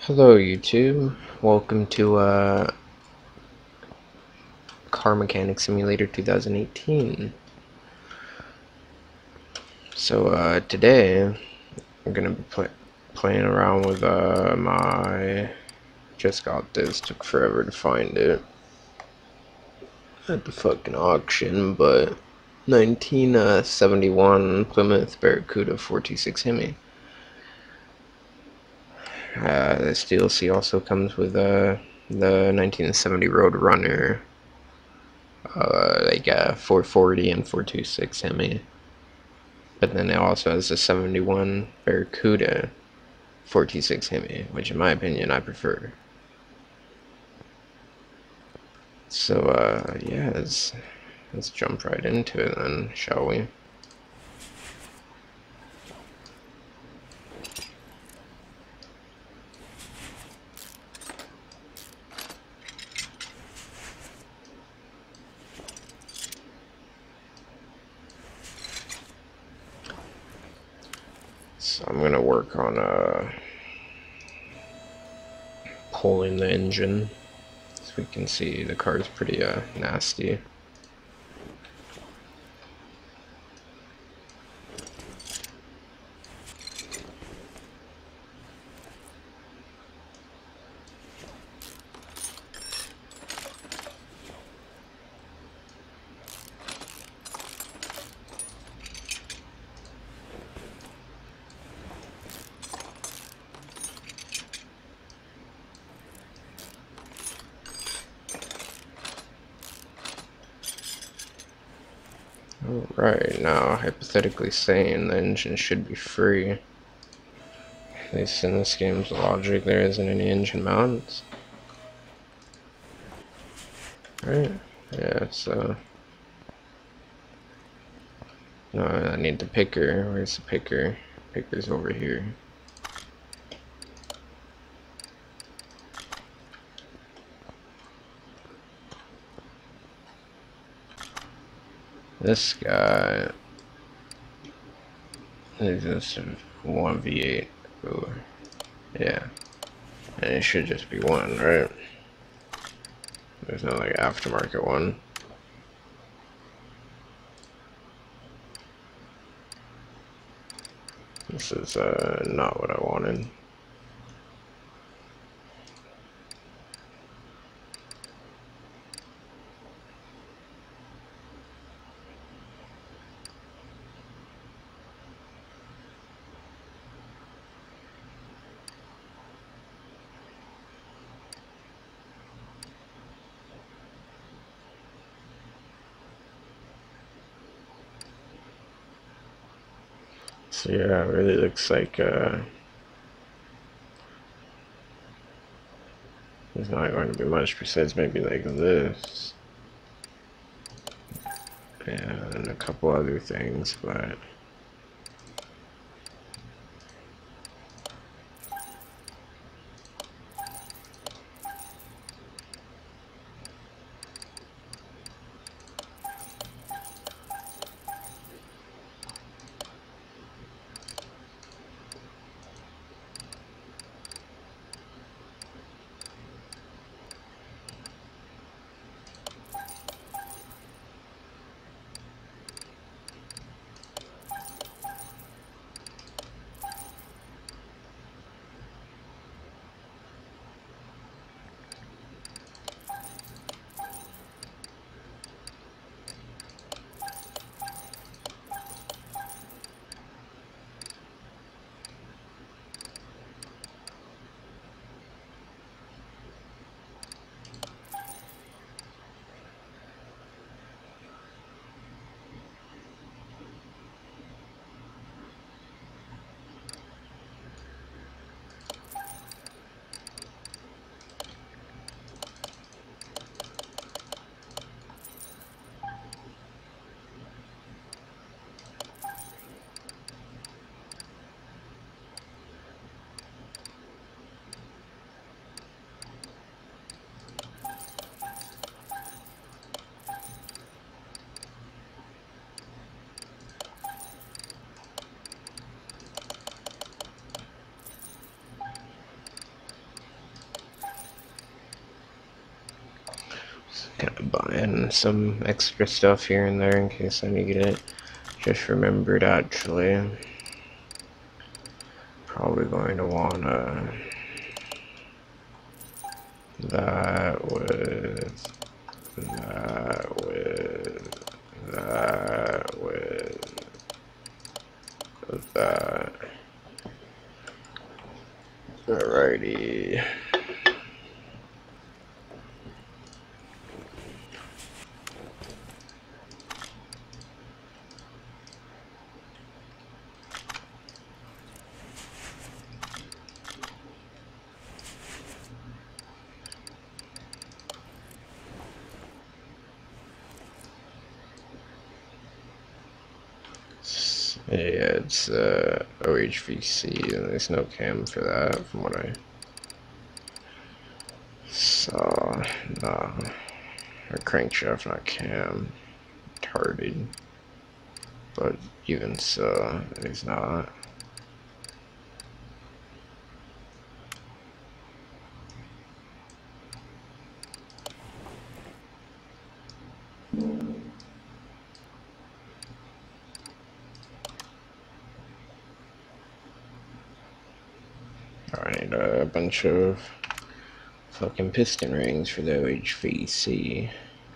Hello YouTube, welcome to Car Mechanic Simulator 2018. So today I'm gonna be playing around with just got this, took forever to find it at the fucking auction, but 1971 Plymouth Cuda 426 Hemi. This DLC also comes with the 1970 Roadrunner, 440 and 426 Hemi. But then it also has the 71 Barracuda 426 Hemi, which in my opinion I prefer. So yeah, let's jump right into it then, shall we? So I'm gonna work on pulling the engine. As we can see, the car is pretty nasty. Alright, now hypothetically saying the engine should be free. At least in this game's logic, there isn't any engine mounts. Right? Yeah, so... No, I need the picker. Where's the picker? Picker's over here. This guy is just 1v8. Ooh. Yeah. And it should just be one, right? There's no like aftermarket one. This is not what I wanted. So yeah, it really looks like there's not going to be much besides maybe like this. Yeah, and a couple other things, but Kind of buying some extra stuff here and there in case I need it. Just remembered actually. Probably going to wanna that with that. Alrighty. Yeah, it's OHVC, and there's no cam for that from what I saw. Nah, or crankshaft, not cam. Retarded. But even so, it's not. Alright, a bunch of fucking piston rings for the OHVC.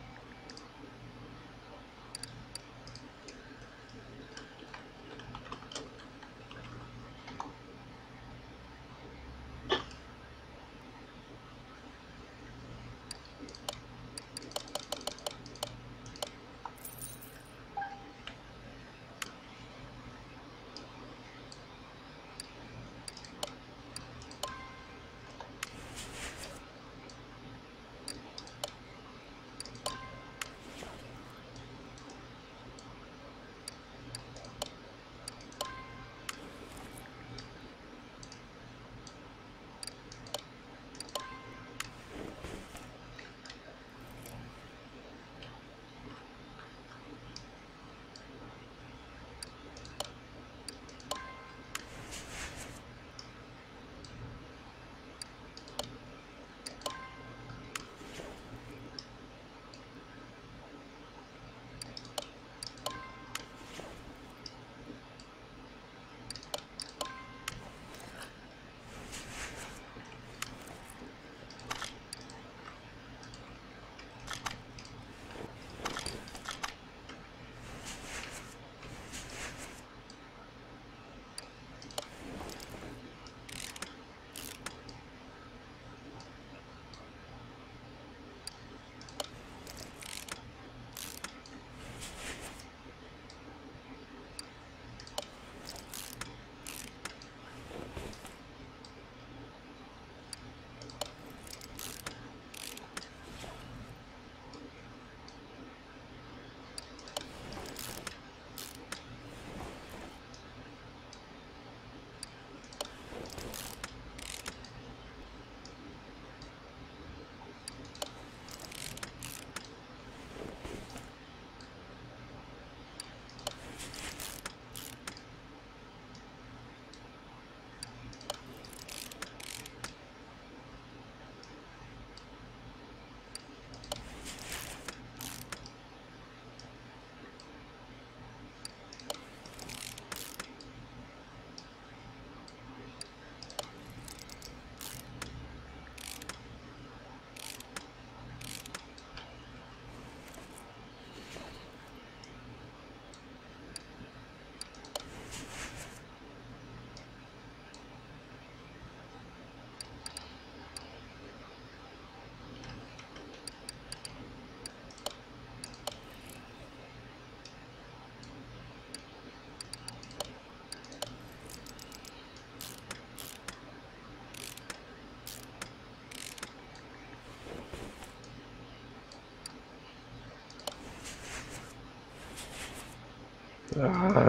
No,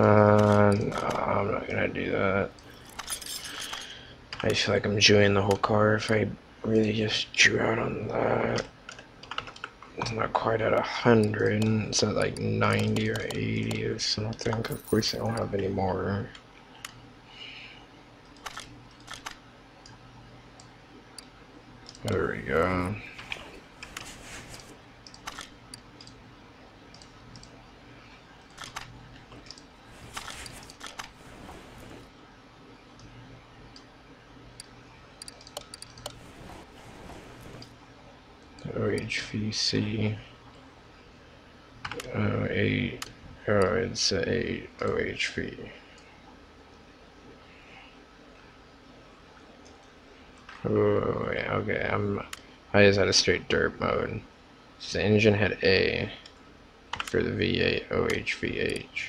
I'm not gonna do that. I feel like I'm chewing the whole car if I really just chew out on that. It's not quite at 100, it's at like 90 or 80 or something. Of course I don't have any more. There we go. OHVC. It's a OHV. Oh, yeah, okay, I just had a straight dirt mode. So the engine had A for the V8 OHVH.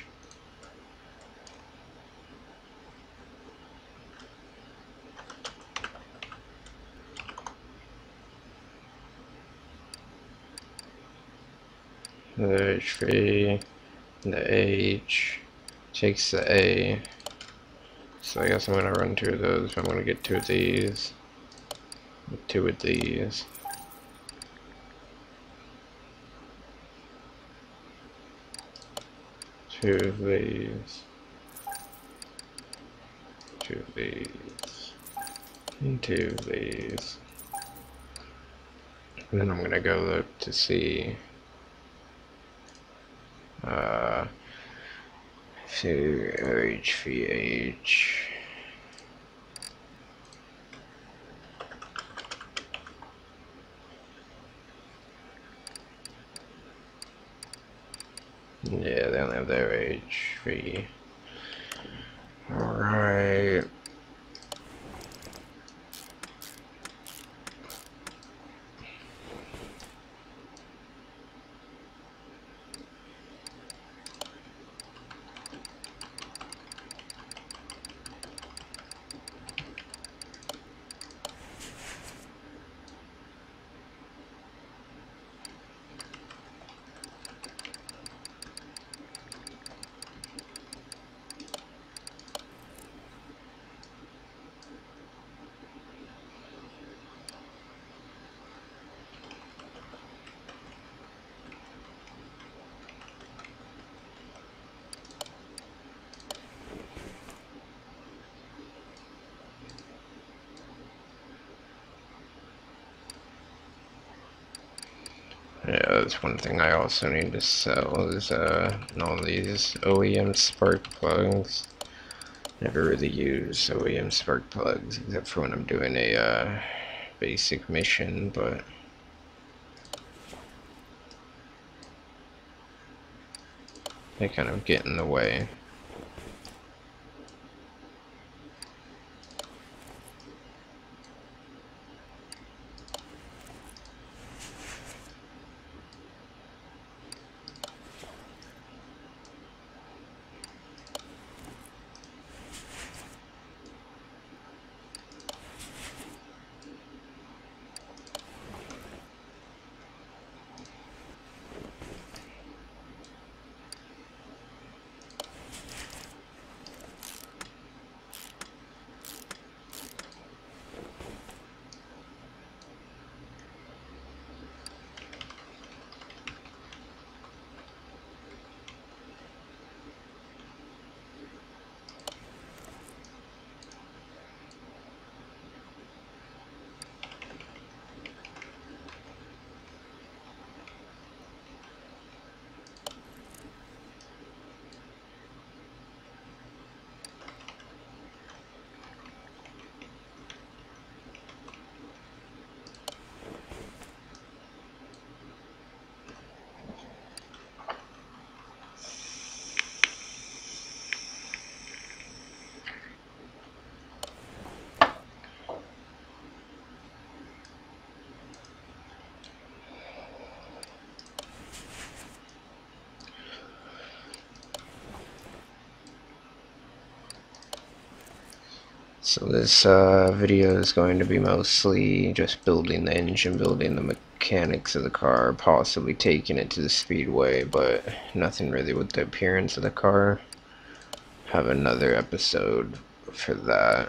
The HV, the H takes the A. So I guess I'm gonna run 2 of those. I'm gonna get 2 of these, 2 of these. Two of these, 2 of these, and 2 of these. And then I'm gonna go look to see to HVH. Yeah, they only have their HV. Alright. Yeah, that's one thing I also need to sell is all these OEM spark plugs. Never really use OEM spark plugs except for when I'm doing a basic mission, but they kind of get in the way. So this video is going to be mostly just building the engine, building the mechanics of the car, possibly taking it to the speedway, but nothing really with the appearance of the car. Have another episode for that.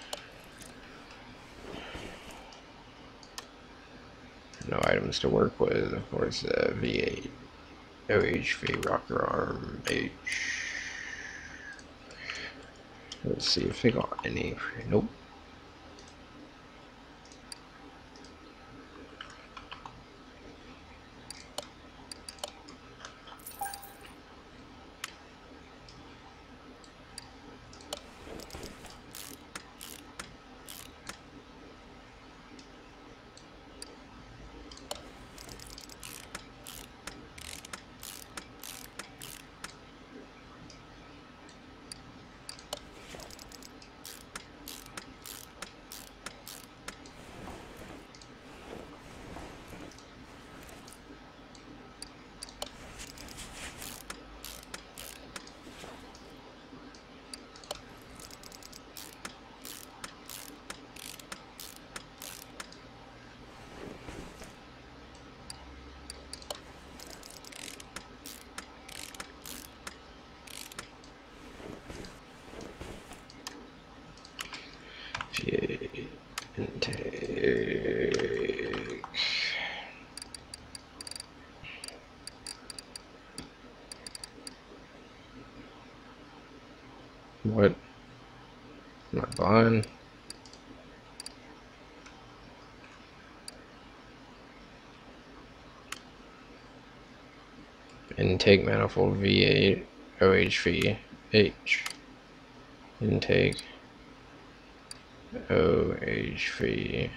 No items to work with. Where's the V8? OHV rocker arm H. Let's see if they got any. Nope. take... What? Am I blind? Intake manifold V8 OHV H. Intake OHV.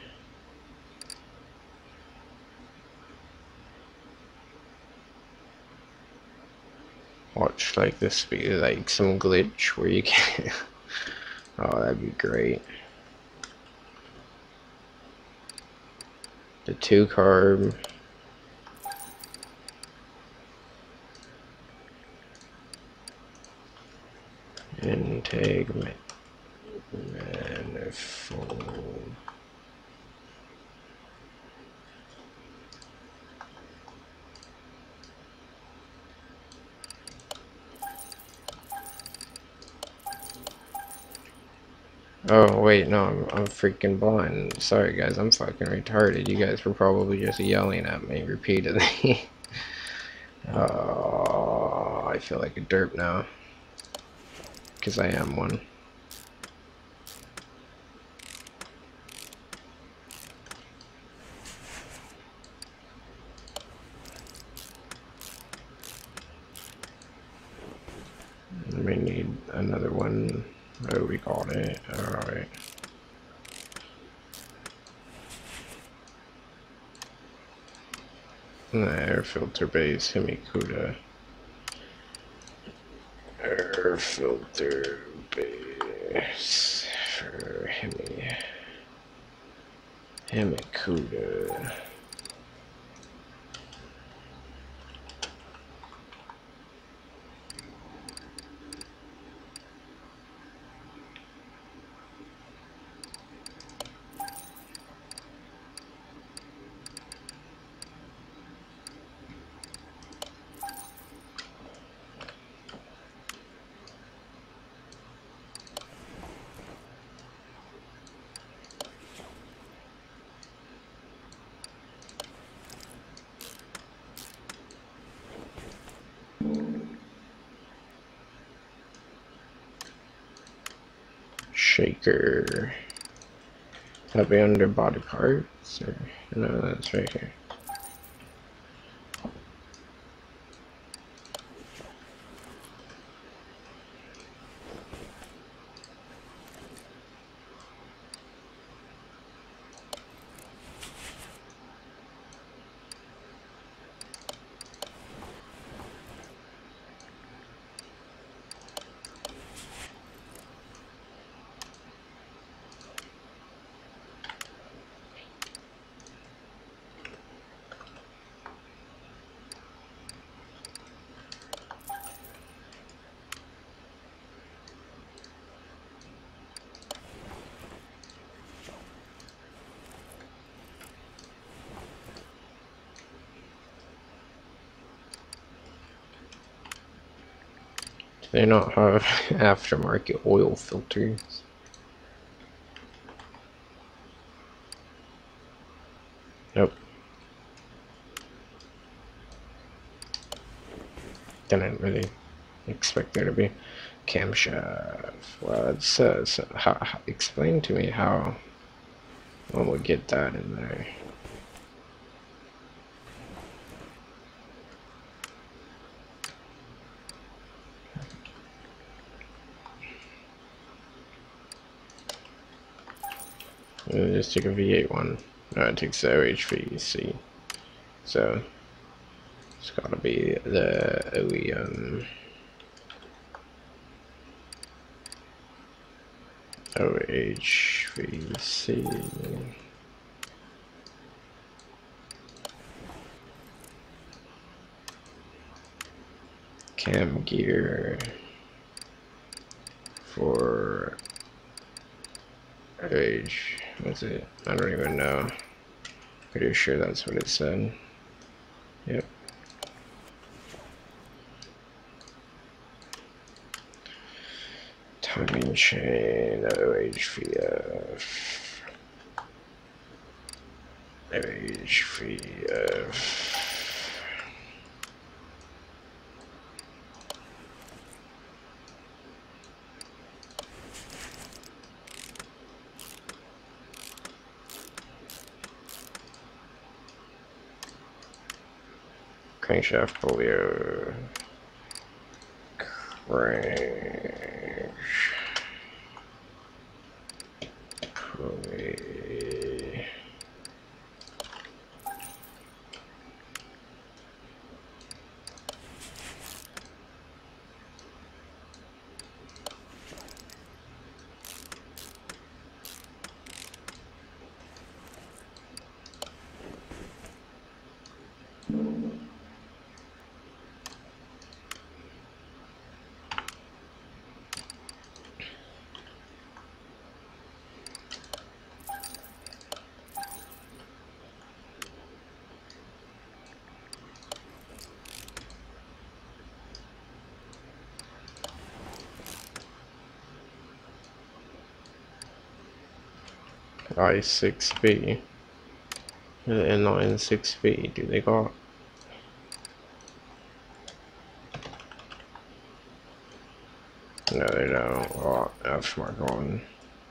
Watch like this be like some glitch where you can. Oh, that'd be great. The 2 carb. Intake manifold. Oh wait, no, I'm freaking blind. Sorry guys, I'm fucking retarded. You guys were probably just yelling at me repeatedly. Oh, I feel like a derp now. Because I am one. We need another one. Oh, we got it. Alright. Air filter base, Hemi Cuda. Air filter base for Hemi. Hemi Cuda. Shaker. That be under body parts? Or, no, that's right here. Do they not have aftermarket oil filters? Nope. Didn't really expect there to be camshaft. Well, it says, explain to me how one would get that in there. Just take a V8 one. No, it takes the OHV, so it's gotta be the OEM. OHVC. Cam gear for age. What's it? I don't even know. Pretty sure that's what it said. Yep. Timing chain, OHVF. HVF. Crankshaft polio. Crank. Pulley. I6B. The inline 6B. Do they got? No, they don't. Oh, F mark on.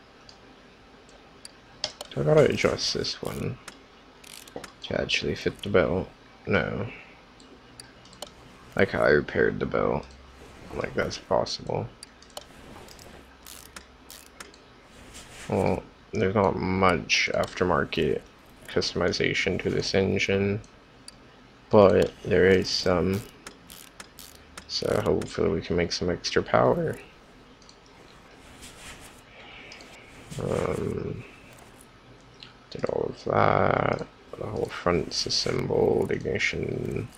Do I gotta adjust this one to actually fit the belt? No. Like how I repaired the belt. Like that's possible. Well, there's not much aftermarket customization to this engine, but there is some. So hopefully we can make some extra power. Did all of that. The whole front's assembled. Ignition.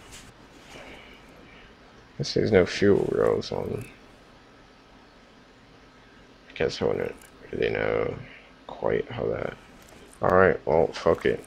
Guess there's no fuel rails on. I guess I wouldn't really know quite how that. Alright, well, fuck it.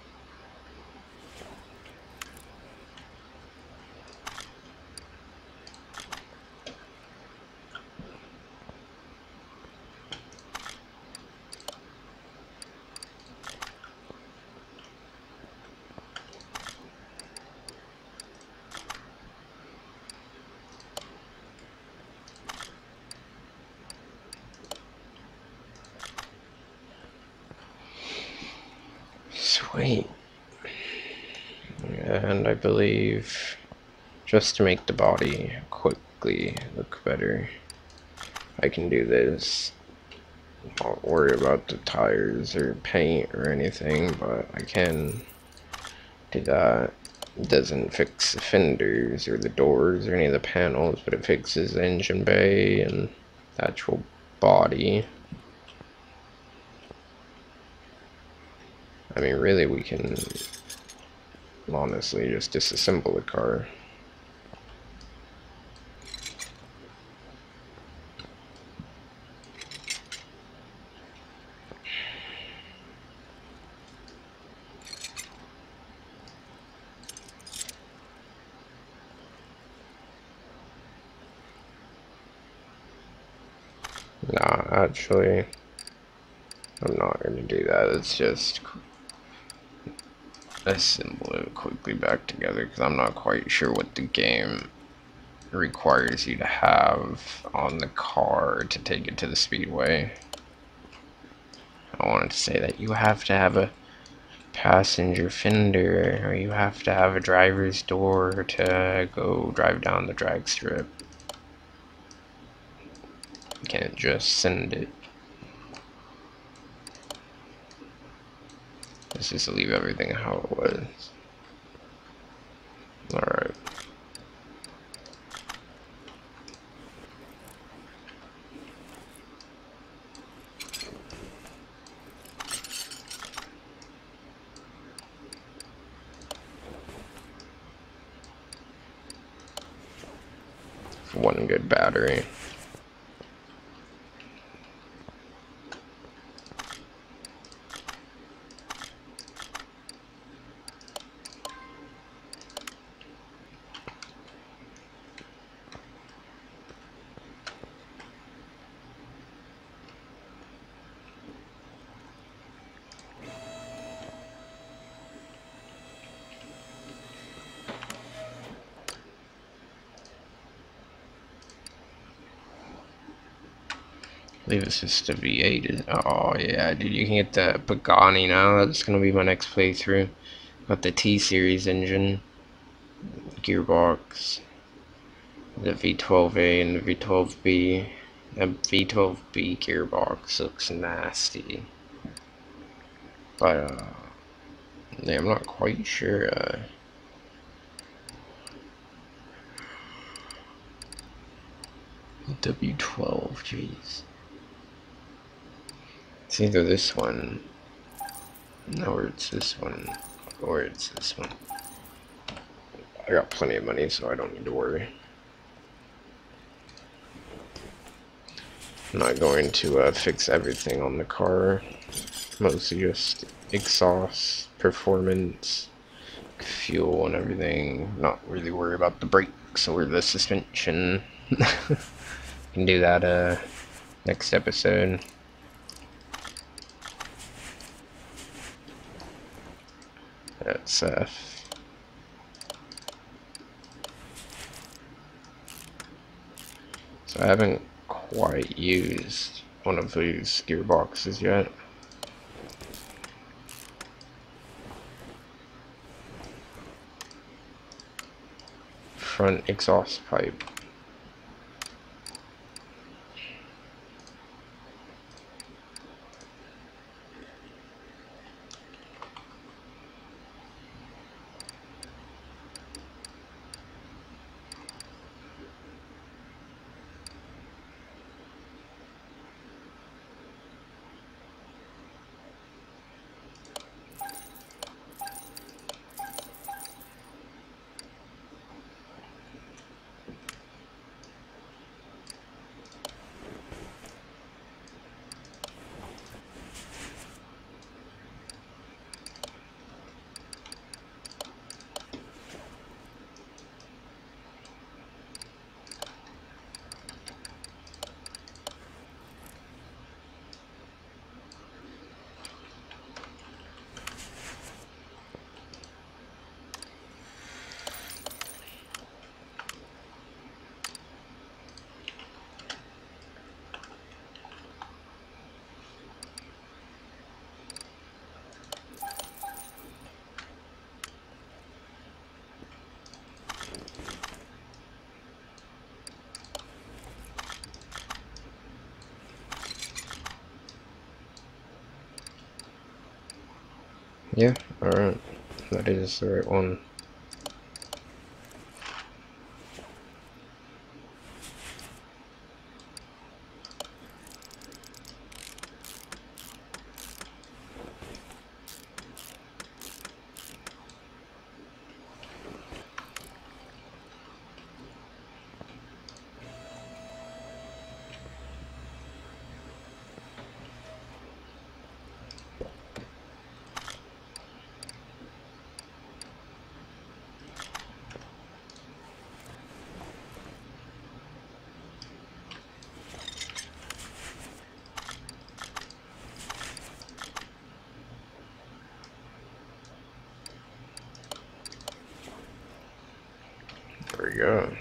Sweet. And I believe just to make the body quickly look better, I can do this. Not worry about the tires or paint or anything, but I can do that. It doesn't fix the fenders or the doors or any of the panels, but it fixes the engine bay and the actual body. I mean, really, we can honestly just disassemble the car. Nah, actually, I'm not going to do that. It's just assemble it quickly back together because I'm not quite sure what the game requires you to have on the car to take it to the speedway. I wanted to say that you have to have a passenger fender or you have to have a driver's door to go drive down the drag strip. You can't just send it. Let's just leave everything how it was. Alright. One good battery. believe it's just a V8. Oh yeah, dude, you can get the Pagani now. That's gonna be my next playthrough. Got the T-Series engine, gearbox, the V12A and the V12B. The V12B gearbox looks nasty, but yeah, I'm not quite sure. W12, jeez. It's either this one, or it's this one, or it's this one. I got plenty of money, so I don't need to worry. I'm not going to fix everything on the car. Mostly just exhaust, performance, fuel, and everything. Not really worry about the brakes or the suspension. Can do that next episode. That's so I haven't quite used one of these gearboxes yet. Front exhaust pipe. Yeah, alright. That is the right one. There we go.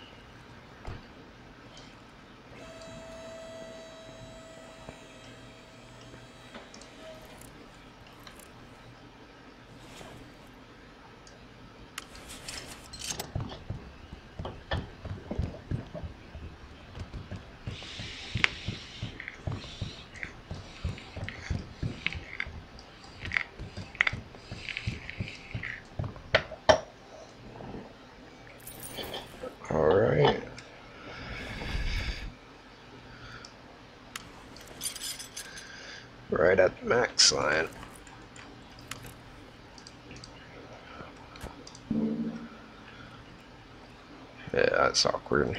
Alright. Right at the max line. Yeah, that's awkward.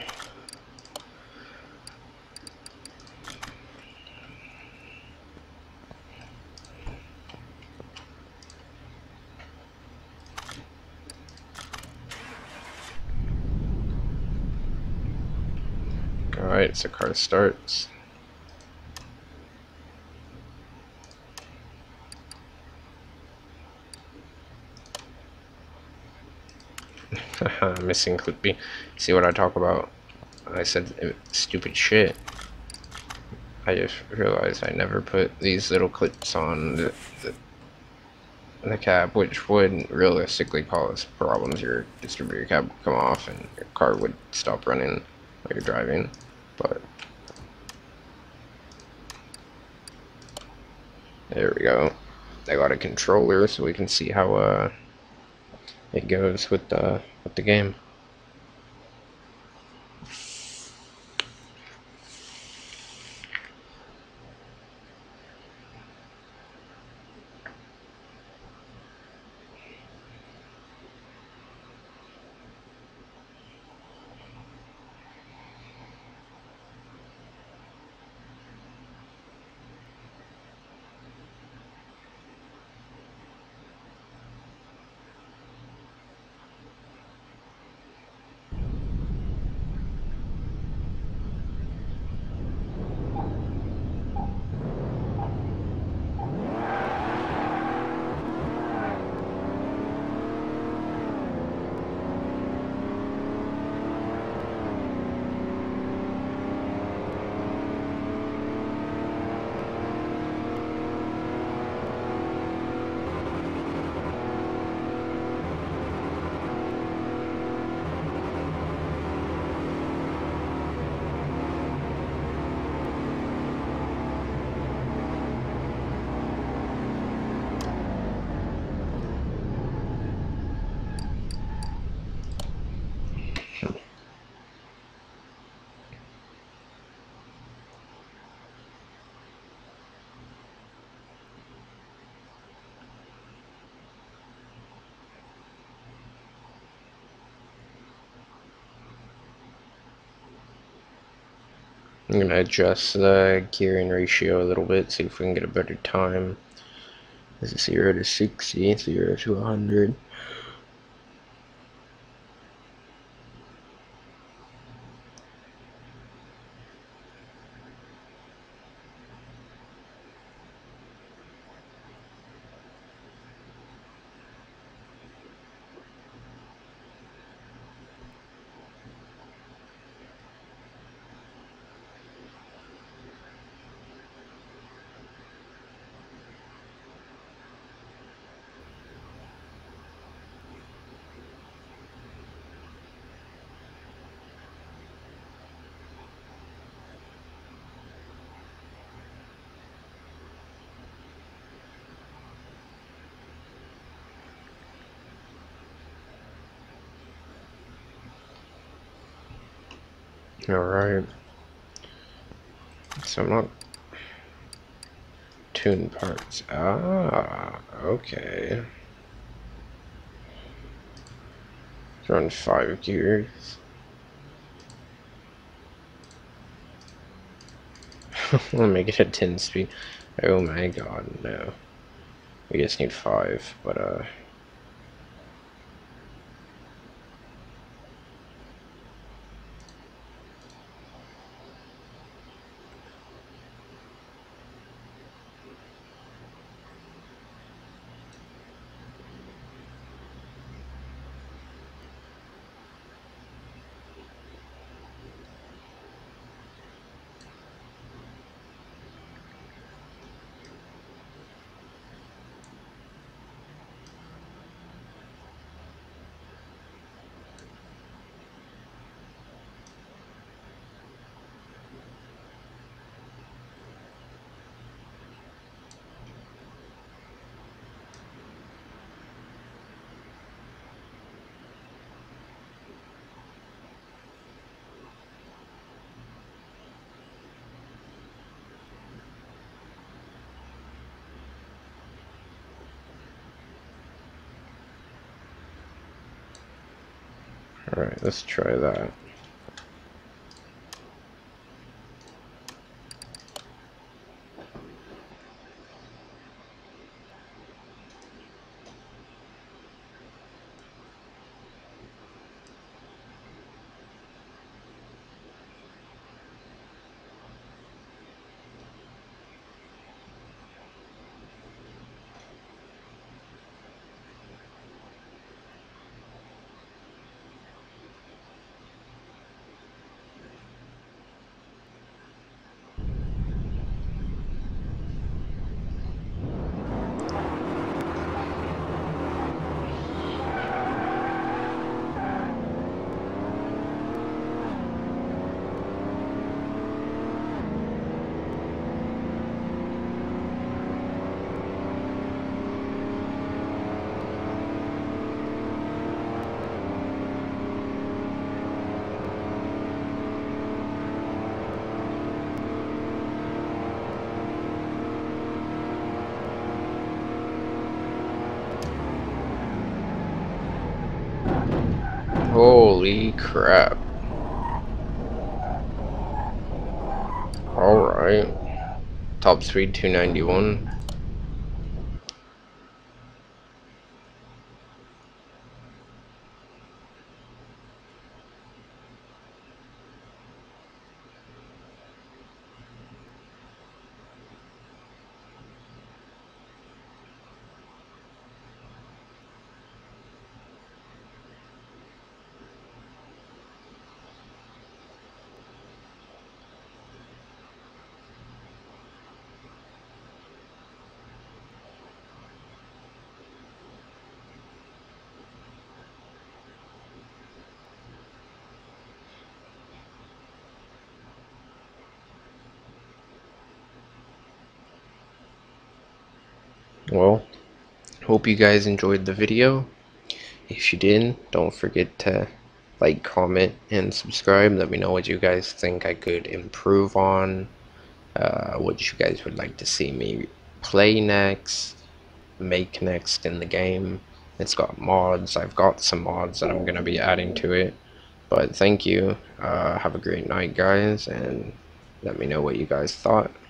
Alright, so car starts. Missing Clippy. See what I talk about? I said stupid shit. I just realized I never put these little clips on the cab, which would realistically cause problems. Your distributor cab would come off and your car would stop running while you're driving. But there we go. I got a controller so we can see how it goes with the game. I'm gonna adjust the gearing ratio a little bit, see if we can get a better time. This is 0 to 60, 0 to 100. Alright. So I'm not tune parts. Ah, okay. Run 5 gears. We'll make it a 10 speed. Oh my god, no. We just need 5, but alright, let's try that. Holy crap. Alright. Top speed 291. Well, hope you guys enjoyed the video. If you did, don't forget to like, comment, and subscribe. Let me know what you guys think I could improve on, what you guys would like to see me play next, make next in the game. It's got mods. I've got some mods that I'm going to be adding to it. But thank you. Have a great night, guys, and let me know what you guys thought.